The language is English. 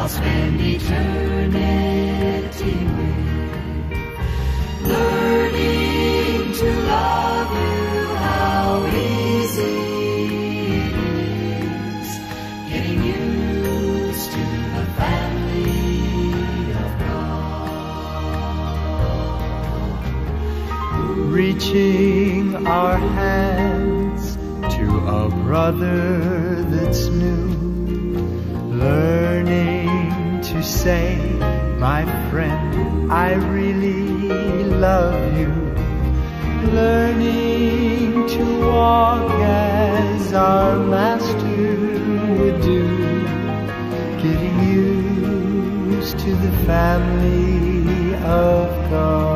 spend eternity with, learning to love you. How easy it is getting used to the family of God. Reaching our hands to a brother that's new, learning to say, my friend, I really love you. Learning to walk as our Master would do, getting used to the family of God.